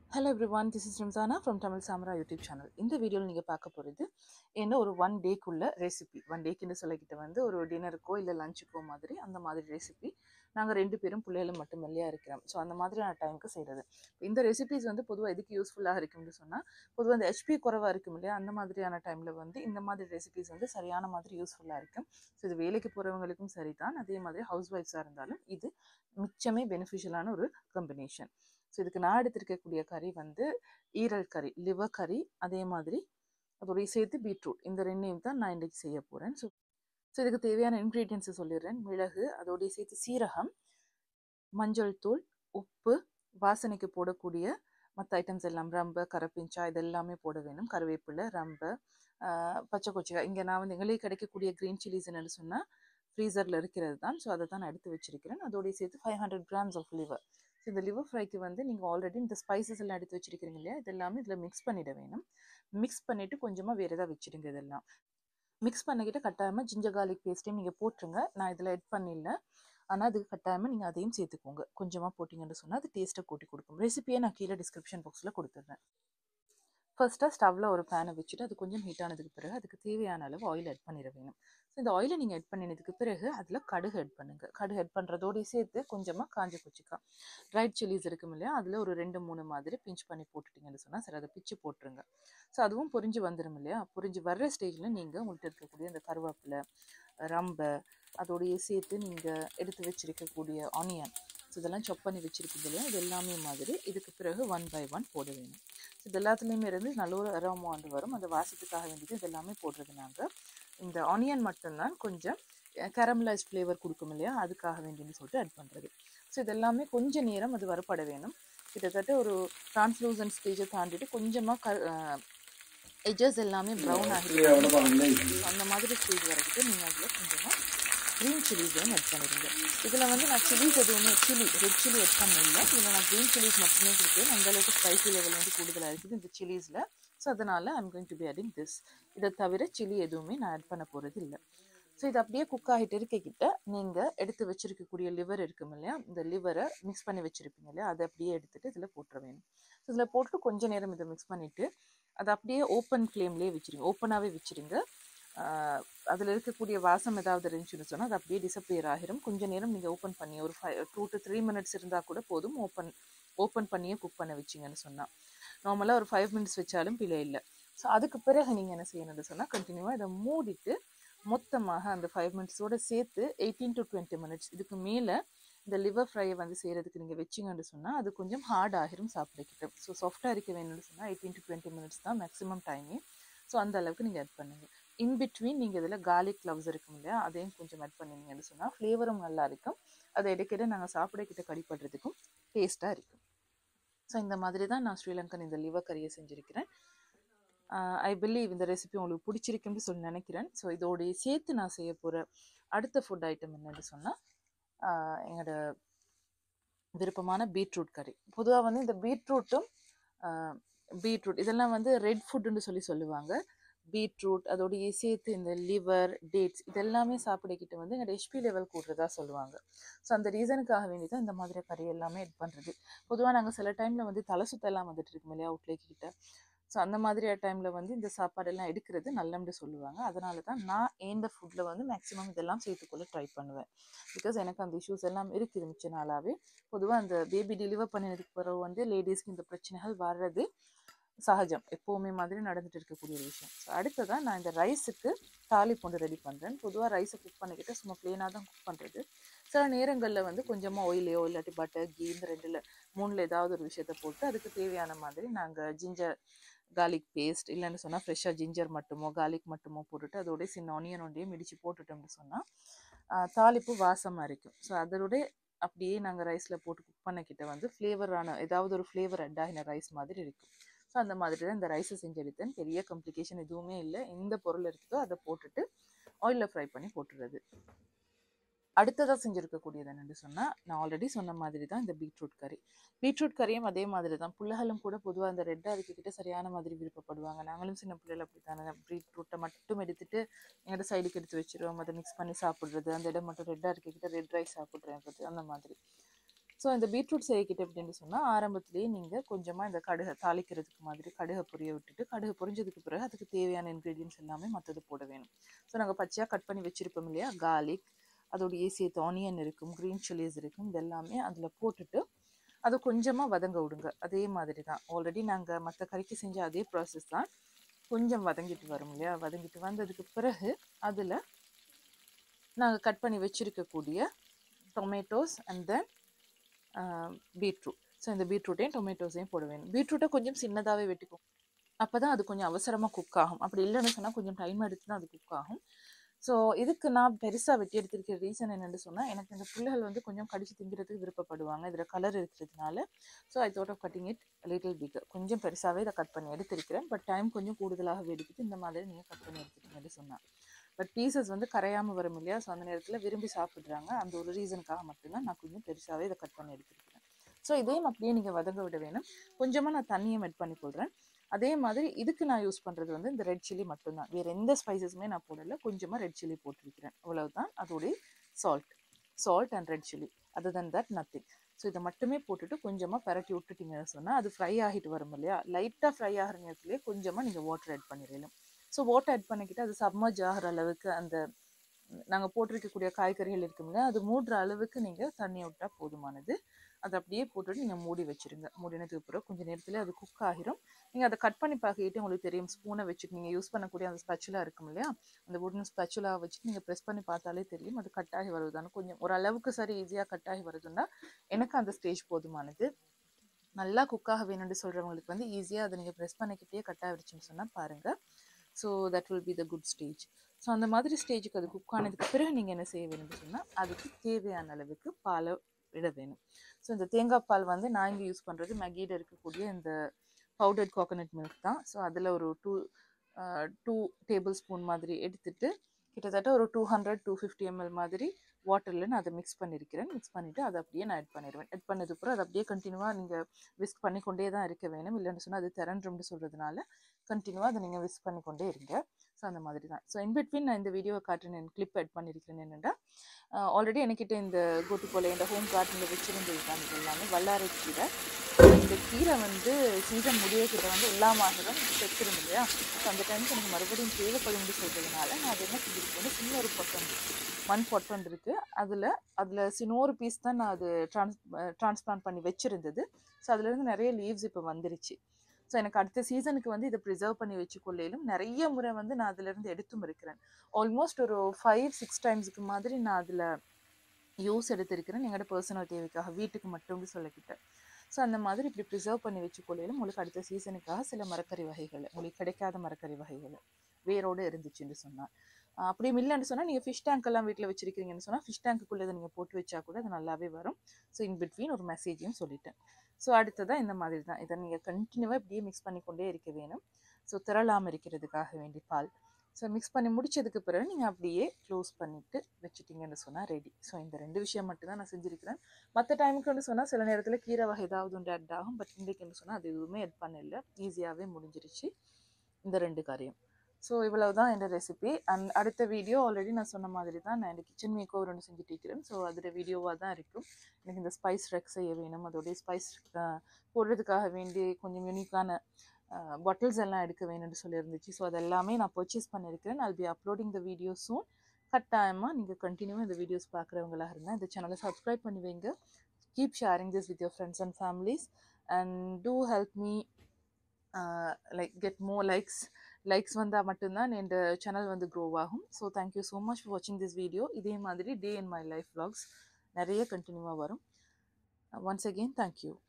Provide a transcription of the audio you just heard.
Hello everyone, this is Ramzana from Tamil Samra YouTube channel. இந்த வீடியோவில் நீங்கள் பார்க்க போகிறது என்ன ஒரு 1 டேக்குள்ள ரெசிபி. 1 டேக்குன்னு சொல்லிக்கிட்டு வந்து ஒரு டின்னருக்கோ இல்லை லஞ்சுக்கோ மாதிரி அந்த மாதிரி ரெசிபி நாங்கள் 2 பேரும் பிள்ளைகளும் மட்டும் இல்லையா இருக்கிறோம். ஸோ அந்த மாதிரியான டைமுக்கு செய்கிறது. இந்த ரெசிபிஸ் வந்து பொதுவாக எதுக்கு யூஸ்ஃபுல்லாக இருக்கும்னு சொன்னால், பொதுவாக இந்த ஹெச்பி குறைவாக இருக்கும் இல்லையா, அந்த மாதிரியான டைமில் வந்து இந்த மாதிரி ரெசிபிஸ் வந்து சரியான மாதிரி யூஸ்ஃபுல்லாக இருக்கும். ஸோ இது வேலைக்கு போகிறவங்களுக்கும் சரி தான், அதே மாதிரி ஹவுஸ் ஒய்ஃப்ஸாக இருந்தாலும் இது மிச்சமே பெனிஃபிஷியலான ஒரு காம்பினேஷன். ஸோ இதுக்கு நான் எடுத்திருக்கக்கூடிய கறி வந்து ஈரல் கறி, லிவர் கறி, அதே மாதிரி அதோடைய சேர்த்து பீட்ரூட், இந்த ரெண்டையும் தான் நான் இன்றைக்கி செய்ய போகிறேன். ஸோ இதுக்கு தேவையான இன்க்ரீடியன்ஸை சொல்லிடுறேன். மிளகு, அதோடைய சேர்த்து சீரகம், மஞ்சள் தூள், உப்பு, வாசனைக்கு போடக்கூடிய மற்ற ஐட்டம்ஸ் எல்லாம் ரம்பை, கரப்பிஞ்சா இதெல்லாமே போட வேணும். கருவேப்பிலை, ரம்பை, பச்சை கொச்சிக்காய். இங்கே நான் வந்து எங்களுக்கு கிடைக்கக்கூடிய க்ரீன் சில்லிஸ் என்னென்னு சொன்னால் ஃப்ரீசரில் இருக்கிறது தான். ஸோ அதை தான் நான் எடுத்து வச்சிருக்கிறேன். அதோடைய சேர்த்து 500 grams ஆஃப் லிவர். ஸோ இந்த லிவர் ஃப்ரைக்கு வந்து நீங்கள் ஆல்ரெடி இந்த ஸ்பைசஸ் எல்லாம் எடுத்து வச்சிருக்கிறீங்க இல்லையா, இதெல்லாமே இதில் மிக்ஸ் பண்ணிட வேணும். மிக்ஸ் பண்ணிவிட்டு கொஞ்சமாக வேறு எதாவது வச்சுடுங்க. இதெல்லாம் மிக்ஸ் பண்ணிக்கிட்டு கட்டாயமாக ஜிஞ்சர் கார்லிக் பேஸ்ட்டையும் நீங்கள் போட்டுருங்க. நான் இதில் எட் பண்ணிடல, ஆனால் அதுக்கு கட்டாயமாக நீங்கள் அதையும் சேர்த்துக்கோங்க. கொஞ்சமாக போட்டிங்கன்னு சொன்னால் அது டேஸ்ட்டை கூட்டி கொடுக்கும். ரெசிபியை நான் கீழே டிஸ்கிரிப்ஷன் பாக்ஸில் கொடுத்துட்றேன். ஃபர்ஸ்ட்டாக ஸ்டவ்வில் ஒரு பேனை வச்சுட்டு அது கொஞ்சம் ஹீட் ஆனதுக்கு பிறகு அதுக்கு தேவையான அளவு ஆயில் ஆட் பண்ணிட வேணும். ஸோ இந்த ஆயிலை நீங்கள் ஆட் பண்ணினதுக்கு பிறகு அதில் கடுகு ஆட் பண்ணுங்கள். கடுகு ஆட் பண்ணுறதோடு சேர்த்து கொஞ்சமாக காஞ்ச கொச்சிக்காய், ட்ரைட் சில்லிஸ் இருக்கும் இல்லையா, அதில் ஒரு 2-3 மாதிரி பிஞ்ச் பண்ணி போட்டுட்டிங்கன்னு சொன்னால் சரி, அதை பிச்சு போட்டுருங்க. ஸோ அதுவும் பொரிஞ்சு வந்துடும் இல்லையா. பொரிஞ்சு வர்ற ஸ்டேஜில் நீங்கள் உங்கள்கிட்ட இருக்கக்கூடிய அந்த கருவேப்பிலை, ரம்பை, அதோடைய சேர்த்து நீங்கள் எடுத்து வச்சுருக்கக்கூடிய ஆனியன், ஸோ இதெல்லாம் சாப் பண்ணி வச்சுருக்கீங்க இல்லையா, இது எல்லாமே மாதிரி இதுக்கு பிறகு 1 by 1 போட வேணும். ஸோ இது எல்லாத்துலேயுமே இருந்து நல்ல ஒரு அரோமா வந்து வரும். அந்த வாசத்துக்காக வேண்டியது இது எல்லாமே போடுறது. நாங்கள் இந்த ஆனியன் மட்டும்தான் கொஞ்சம் கேரமலைஸ் ஃப்ளேவர் கொடுக்கும் இல்லையா, அதுக்காக வேண்டியன்னு சொல்லிட்டு ஆட் பண்ணுறது. ஸோ இதெல்லாமே கொஞ்சம் நேரம் அது வறுபட வேணும். கிட்டத்தட்ட ஒரு டிரான்ஸ்லூசன்ட் ஸ்டேஜை தாண்டிட்டு கொஞ்சமாக எட்ஜஸ் எல்லாமே ப்ரௌன் ஆகிட்டு அந்த மாதிரி ஸ்டேஜ் வரைக்கும் நீங்கள் அதில் கொஞ்சமாக க்ரீன் சில்லிஸையும் ஆட் பண்ணிடுங்க. இதில் வந்து நான் சில்லிஸ் எதுவுமே ரெட் சில்லி ஆட் பண்ணல. இதில் நான் க்ரீன் சில்லிஸ் மட்டுமே கொடுத்தேன். அந்தளவுக்கு ஸ்பைசி லெவல் வந்து கூடுதலாக இருக்குது இந்த சில்லிஸில். ஸோ அதனால் I'm going to be adding this. இதை தவிர சில்லி எதுவுமே நான் ஆட் பண்ண போகிறது இல்லை. ஸோ இது அப்படியே குக் ஆகிட்டு இருக்கிட்ட நீங்கள் எடுத்து வச்சுருக்கக்கூடிய லிவர் இருக்கும் இல்லையா, இந்த லிவரை மிக்ஸ் பண்ணி வச்சுருப்பீங்க இல்லையா, அதை அப்படியே எடுத்துகிட்டு இதில் போட்டுற வேணும். இதில் போட்டு கொஞ்சம் நேரம் இதை மிக்ஸ் பண்ணிவிட்டு அதை அப்படியே ஓப்பன் ஃப்ளேம்லேயே வச்சுருங்க, ஓப்பனாகவே வச்சுருங்க. அதில் இருக்கக்கூடிய வாசம் ஏதாவது இருந்துச்சுன்னு சொன்னால் அது அப்படியே டிஸப்பியர் ஆகிரும். கொஞ்சம் நேரம் நீங்கள் ஓப்பன் பண்ணி ஒரு 2 to 3 minutes இருந்தால் கூட போதும். ஓப்பன் பண்ணியே குக் பண்ண வச்சிங்கன்னு சொன்னால், நார்மலாக ஒரு 5 minutes வச்சாலும் பிழை இல்லை. ஸோ அதுக்கு பிறகு நீங்கள் என்ன செய்யணும்னு சொன்னால் கண்டினியூவாக இதை மூடிட்டு மொத்தமாக அந்த 5 minutesோடு சேர்த்து 18 to 20 minutes இதுக்கு மேலே இந்த லிவர் ஃப்ரையை வந்து செய்கிறதுக்கு நீங்கள் வச்சிங்கன்னு சொன்னால் அது கொஞ்சம் ஹார்ட் ஆகிரும் சாப்பிடக்கிட்ட. ஸோ சாஃப்டாக இருக்க வேணும்னு சொன்னால் 18 to 20 minutes தான் மேக்ஸிமம் டைமே. ஸோ அந்த அளவுக்கு நீங்கள் ஆட் பண்ணுங்கள். இன்பிட்வீன் நீங்கள் இதில் கார்லிக் க்ளவ்ஸ் இருக்கும் இல்லையா, அதையும் கொஞ்சம் ஆட் பண்ணிங்கன்னு சொன்னால் ஃப்ளேவரும் நல்லா இருக்கும். அதை இடைக்கிட்ட நாங்கள் சாப்பிடக்கிட்ட கடிப்படுறதுக்கும் டேஸ்ட்டாக இருக்கும். ஸோ இந்த மாதிரி தான் நான் ஸ்ரீலங்கன் இந்த லிவர் கறியை செஞ்சுருக்கிறேன். ஐ பிலீவ் இந்த ரெசிபி உங்களுக்கு பிடிச்சிருக்குன்னு சொல்லி நினைக்கிறேன். ஸோ இதோடைய சேர்த்து நான் செய்ய போகிற அடுத்த ஃபுட் ஐட்டம் என்னென்னு சொன்னால் எங்களோட விருப்பமான பீட்ரூட் கறி. பொதுவாக வந்து இந்த பீட்ரூட் இதெல்லாம் வந்து ரெட் ஃபுட்டுன்னு சொல்லுவாங்க. பீட்ரூட் அதோடைய சேர்த்து இந்த லிவர், டேட்ஸ் இதெல்லாமே சாப்பிடக்கிட்ட வந்து எங்களோட ஹெச்பி லெவல் கூடுறதா சொல்லுவாங்க. ஸோ அந்த ரீசனுக்காக வேண்டி தான் இந்த மாதிரி கறி எல்லாமே இது பண்ணுறது. பொதுவாக நாங்கள் சில டைமில் வந்து தலை சுத்தெல்லாம் வந்துட்டு இருக்கோம் இல்லையா அவுட்லேக்கிட்ட. ஸோ அந்த மாதிரியான டைமில் வந்து இந்த சாப்பாடெல்லாம் எடுக்கிறது நல்லம்னு சொல்லுவாங்க. அதனால தான் நான் இந்த ஃபுட்டில் வந்து மேக்ஸிமம் இதெல்லாம் சேர்த்துக்கொள்ள ட்ரை பண்ணுவேன். பிகாஸ் எனக்கு அந்த இஷ்யூஸ் எல்லாம் இருக்குது மிச்ச நாளாகவே. பொதுவாக அந்த பேபி டெலிவர் பண்ணினதுக்கு பிறகு வந்து லேடிஸ்க்கு இந்த பிரச்சனைகள் வர்றது சகஜம், எப்போவுமே மாதிரி நடந்துட்டு இருக்கக்கூடிய ஒரு விஷயம். ஸோ அடுத்ததான் நான் இந்த ரைஸுக்கு தாளிப்பு ரெடி பண்ணுறேன். பொதுவாக ரைஸை குக் பண்ணிக்கிட்டு சும்மா ப்ளெயினாக தான் குக் பண்ணுறது. சில நேரங்களில் வந்து கொஞ்சமாக ஆயிலையோ இல்லாட்டி பட்டர், கீ இந்த 2-3 ஏதாவது ஒரு விஷயத்த போட்டு அதுக்கு தேவையான மாதிரி நாங்கள் ஜிஞ்சர் கார்லிக் பேஸ்ட் இல்லைன்னு சொன்னால் ஃப்ரெஷ்ஷாக ஜிஞ்சர் மட்டுமோ கார்லிக் மட்டுமோ போட்டுட்டு அதோட சின்ன ஆனியன் ஒன்றையும் இடித்து போட்டுட்டோம்னு சொன்னால் தாளிப்பு வாசமாக இருக்கும். ஸோ அதோட அப்படியே நாங்கள் ரைஸில் போட்டு குக் பண்ணிக்கிட்ட வந்து ஃப்ளேவரான ஏதாவது ஒரு ஃப்ளேவர் அட் ஆகின ரைஸ் மாதிரி இருக்கும். ஸோ அந்த மாதிரி தான் இந்த ரைஸை செஞ்செடுத்தேன். பெரிய காம்ப்ளிகேஷன் எதுவுமே இல்லை. எந்த பொருள் இருக்குதோ அதை போட்டுட்டு ஆயிலில் ஃப்ரை பண்ணி போட்டுறது. அடுத்ததாக செஞ்சுருக்கக்கூடியது என்னென்னு சொன்னால் நான் ஆல்ரெடி சொன்ன மாதிரி தான் இந்த பீட்ரூட் கறியும் அதே மாதிரி தான். பிள்ளைகளும் கூட பொதுவாக அந்த ரெட்டாக இருக்கிட்ட சரியான மாதிரி விருப்பப்படுவாங்க. நாங்களும் சின்ன பிள்ளைகள் அப்படி தானே பீட்ரூட்டை மட்டும் எடுத்துகிட்டு எங்கள்கிட்ட சைடுக்கு எடுத்து வச்சுருவோம். அதை மிக்ஸ் பண்ணி சாப்பிட்றது, அந்த இடம் மட்டும் ரெட்டாக இருக்கிட்ட ரெட் ரைஸ் சாப்பிட்றது அந்த மாதிரி. ஸோ இந்த பீட்ரூட் செய்யக்கிட்ட எப்படின்னு சொன்னால் ஆரம்பத்துலேயே நீங்கள் கொஞ்சமாக இந்த கடுகை தாளிக்கிறதுக்கு மாதிரி கடுகை பொரிய விட்டுட்டு கடுகு பொரிஞ்சதுக்கு பிறகு அதுக்கு தேவையான இன்க்ரீடியன்ஸ் எல்லாமே மற்றது போட வேணும். ஸோ நாங்கள் பச்சையாக கட் பண்ணி வச்சுருப்போம் இல்லையா, கார்லிக், அதோடைய சேர்த்து ஆனியன் இருக்கும், க்ரீன் சில்லிஸ் இருக்கும், இதெல்லாமே அதில் போட்டுட்டு அதை கொஞ்சமாக வதங்க விடுங்க. அதே மாதிரி தான் ஆல்ரெடி நாங்கள் மற்ற கறிக்கு செஞ்ச அதே ப்ராசஸ் தான். கொஞ்சம் வதங்கிட்டு வரும் இல்லையா, வதங்கிட்டு வந்ததுக்கு பிறகு அதில் நாங்கள் கட் பண்ணி வச்சுருக்கக்கூடிய tomatoes and then beetroot. So இந்த பீட்ரூட்டையும் டொமேட்டோஸையும் போட வேணும். பீட்ரூட்டை கொஞ்சம் சின்னதாகவே வெட்டிக்கும், அப்போ தான் அது கொஞ்சம் அவசரமாக குக் ஆகும். அப்படி இல்லைன்னு சொன்னால் கொஞ்சம் டைம் எடுத்து தான் அது குக் ஆகும். ஸோ இதுக்கு நான் பெருசாக வெட்டி எடுத்திருக்கிற ரீசன் என்னென்னு சொன்னால், எனக்கு இந்த பிள்ளைகள் வந்து கொஞ்சம் கடிச்சு திங்கிறதுக்கு விருப்பப்படுவாங்க, இதில் கலர் இருக்கிறதுனால. So I thought of cutting it little bigger. கொஞ்சம் பெருசாகவே இதை கட் பண்ணி எடுத்திருக்கிறேன். பட் டைம் கொஞ்சம் கூடுதலாகவே எடுத்துட்டு இந்த மாதிரி நீங்கள் கட் பண்ணி எடுத்துக்கிங்கன்னு சொன்னேன். பட் பீசஸ் வந்து கரையாமல் வரும் இல்லையா, ஸோ அந்த நேரத்தில் விரும்பி சாப்பிட்றாங்க. அந்த ஒரு ரீசனுக்காக மட்டும்தான் நான் கொஞ்சம் பெருசாகவே இதை கட் பண்ணி எடுத்துருக்கிறேன். ஸோ இதையும் அப்படியே நீங்கள் வதங்க விட வேணும். கொஞ்சமாக நான் தண்ணியும் ஆட் பண்ணி போடுறேன். அதே மாதிரி இதுக்கு நான் யூஸ் பண்ணுறது வந்து இந்த ரெட் சில்லி மட்டும்தான், வேறு எந்த ஸ்பைசஸுமே நான் போடலை. கொஞ்சமாக ரெட் சில்லி போட்டிருக்கிறேன், அவ்வளவுதான். அதோடைய salt and red chilli, other than that nothing. So இதை மட்டுமே போட்டுட்டு கொஞ்சமாக பரட்டி விட்டுட்டிங்கன்னு சொன்னால் அது ஃப்ரை ஆகிட்டு வரும் இல்லையா, லைட்டாக ஃப்ரை ஆகிற நேரத்துலேயே கொஞ்சமாக நீங்கள் வாட்டர் ஆட் பண்ணிடலாம். ஸோ வாட்டர் ஆட் பண்ணிக்கிட்டு அது சப்மர்ஜ் ஆகிற அளவுக்கு அந்த நாங்கள் போட்டிருக்கக்கூடிய காய்கறிகள் இருக்குங்க அது மூடுற அளவுக்கு நீங்கள் தண்ணி விட்டால் போதுமானது. அதை அப்படியே போட்டுட்டு நீங்கள் மூடி வச்சுருங்க. மூடினதுக்கு பிறகு கொஞ்சம் நேரத்தில் அது குக் ஆகிரும். நீங்கள் அதை கட் பண்ணி பார்க்கிட்டு உங்களுக்கு தெரியும், ஸ்பூனை வச்சுட்டு நீங்கள் யூஸ் பண்ணக்கூடிய அந்த ஸ்பச்சுலா இருக்கும் இல்லையா, அந்த உடன் ஸ்பச்சுலா வச்சுட்டு நீங்கள் ப்ரெஸ் பண்ணி பார்த்தாலே தெரியும் அது கட் ஆகி வருதுதானே. கொஞ்சம் ஓரளவுக்கு சரி ஈஸியாக கட் ஆகி வருதுன்னா எனக்கு அந்த ஸ்டேஜ் போதுமானது. நல்லா குக்காக வேணும்னு சொல்கிறவங்களுக்கு வந்து ஈஸியாக அதை நீங்கள் ப்ரெஸ் பண்ணிக்கிட்டே கட் ஆகிடுச்சுன்னு சொன்னால் பாருங்கள். So that will be the good stage. So அந்த மாதிரி ஸ்டேஜுக்கு அது குக் ஆனதுக்கு பிறகு நீங்கள் என்ன செய்ய வேணும்னு சொன்னால் அதுக்கு தேவையான அளவுக்கு பாலை விட வேணும். ஸோ இந்த தேங்காய் பால் வந்து நான் இங்கே யூஸ் பண்ணுறது மேகியில் இருக்கக்கூடிய இந்த பவுடர்ட் கோகோனட் மில்க் தான். ஸோ அதில் ஒரு டூ டேபிள் ஸ்பூன் மாதிரி எடுத்துட்டு கிட்டத்தட்ட ஒரு 200-250 ml மாதிரி வாட்டரில் நான் அதை மிக்ஸ் பண்ணியிருக்கிறேன். மிக்ஸ் பண்ணிவிட்டு அதை அப்படியே நான் ஆட் பண்ணிடுவேன். ஆட் பண்ணதுக்கப்புறம் அதை அப்படியே கண்டினியூவாக நீங்கள் விஸ்க் பண்ணிக்கொண்டே தான் இருக்க வேணும். இல்லைன்னு சொன்னால் அது திரண்டும்னு சொல்கிறதுனால கண்டினியூவாக அதை நீங்கள் விஸ்க் பண்ணிக்கொண்டே இருங்க. ஸோ அந்த மாதிரி தான். ஸோ இன்பிட்வீன் நான் இந்த வீடியோவை காட்டுறேன், கிளிப் ஆட் பண்ணியிருக்கிறேன். என்னென்னா ஆல்ரெடி என்கிட்ட இந்த கோட்டுக்கோலை இந்த ஹோம் கார்டனில் வச்சுருந்தது தான். இது எல்லாமே வல்லாரை கீரை. இந்த கீரை வந்து சீசன் முடியக்கிட்ட வந்து எல்லா மாதமும் தைச்சிரும் இல்லையா, ஸோ அந்த டைமுக்கு எனக்கு மறுபடியும் தேவைப்படும்னு சொல்கிறதுனால நான் அது என்ன செஞ்சுருக்கேன், சின்ன ஒரு பொட்டன் மண் பொட்டன் இருக்குது, அதில் சின்னொரு பீஸ் தான் நான் அது டிரான்ஸ்பிளான்ட் பண்ணி வச்சுருந்தது. ஸோ அதுலேருந்து நிறைய லீவ்ஸ் இப்போ வந்துருச்சு. ஸோ எனக்கு அடுத்த சீசனுக்கு வந்து இதை ப்ரிசர்வ் பண்ணி வச்சுக்கொள்ளையிலும் நிறைய முறை வந்து நான் அதிலேருந்து எடுத்தும் இருக்கிறேன். ஆல்மோஸ்ட் ஒரு 5-6 டைம்ஸுக்கு மாதிரி நான் அதில் யூஸ் எடுத்திருக்கிறேன் எங்களோட பர்சனல் தேவைக்காக, வீட்டுக்கு மட்டும்னு சொல்லிக்கிட்டேன். ஸோ அந்த மாதிரி இப்படி ப்ரிசர்வ் பண்ணி வச்சுக்கொள்ளையிலும் உங்களுக்கு அடுத்த சீசனுக்காக சில மரக்கறி வகைகள், உங்களுக்கு கிடைக்காத மரக்கறி வகைகள் வேரோடு இருந்துச்சுன்னு சொன்னால், அப்படியும் இல்லைன்னு சொன்னால் நீங்கள் ஃபிஷ் டேங்க் எல்லாம் வீட்டில் வச்சுருக்கீங்கன்னு சொன்னால் ஃபிஷ் டேங்க்குள்ளே இதை நீங்கள் போட்டு வச்சா கூட அது நல்லாவே வரும். ஸோ இன் பிட்வீன் ஒரு மெசேஜையும் சொல்லிட்டேன். ஸோ அடுத்ததாக இந்த மாதிரி தான் இதை நீங்கள் கண்டினியூவாக இப்படியே மிக்ஸ் பண்ணிக்கொண்டே இருக்க வேணும். ஸோ திரளாமல் இருக்கிறதுக்காக வேண்டி பால். ஸோ மிக்ஸ் பண்ணி முடிச்சதுக்கு பிறகு நீங்கள் அப்படியே க்ளோஸ் பண்ணிவிட்டு வச்சுட்டிங்கன்னு சொன்னால் ரெடி. ஸோ இந்த 2 விஷயம் மட்டும்தான் நான் செஞ்சுருக்கிறேன். மற்ற டைமுக்குன்னு சொன்னால் சில நேரத்தில் கீரை வகை ஏதாவது ஒன்று ஆட் ஆகும். பட் இன்றைக்குன்னு சொன்னால் அது எதுவுமே ஆட் பண்ணல, ஈஸியாகவே முடிஞ்சிருச்சு இந்த 2 காரியம். ஸோ இவ்வளவு தான் இந்த ரெசிபி. அண்ட் அடுத்த வீடியோ ஆல்ரெடி நான் சொன்ன மாதிரி தான் நான் இந்த கிச்சன் மேக் ஓவர் ஒன்று செஞ்சுட்டு இருக்கிறேன். ஸோ அதோட வீடியோவாக தான் இருக்கும். எனக்கு இந்த ஸ்பைஸ் ரெக் செய்ய வேணும், அதோடைய ஸ்பைஸ் போடுறதுக்காக வேண்டி கொஞ்சம் யூனிக்கான பாட்டில்ஸ் எல்லாம் எடுக்க வேணும்னு சொல்லியிருந்துச்சு. ஸோ அதெல்லாமே நான் பர்ச்சேஸ் பண்ணியிருக்கிறேன். I'll be uploading the video soon. கட்டாயமாக நீங்கள் கண்டினியூவாக இந்த வீடியோஸ் பார்க்குறவங்களாக இருந்தால் இந்த சேனலை சப்ஸ்கிரைப் பண்ணி வைங்க. Keep sharing this with your friends and families and do help me like get more likes வந்தால் மட்டும்தான் இந்த சேனல் வந்து க்ரோ ஆகும். So thank you so much for வாட்சிங் திஸ் வீடியோ. இதே மாதிரி day in my life vlogs நிறைய கண்டினியூவாக வரும். Once again, thank you.